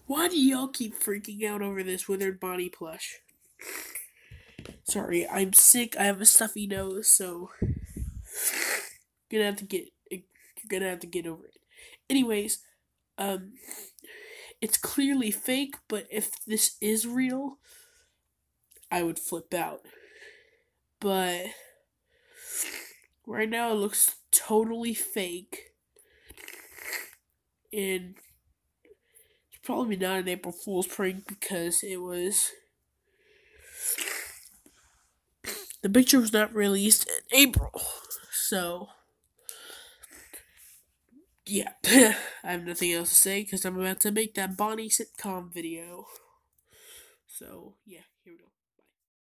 Why do y'all keep freaking out over this Withered Bonnie plush? Sorry, I'm sick. I have a stuffy nose, so you're gonna have to get over it. Anyways, um, it's clearly fake, but if this is real, I would flip out. But right now, it looks totally fake, and it's probably not an April Fool's prank because the picture was not released in April. So yeah, I have nothing else to say because I'm about to make that Bonnie sitcom video. So yeah.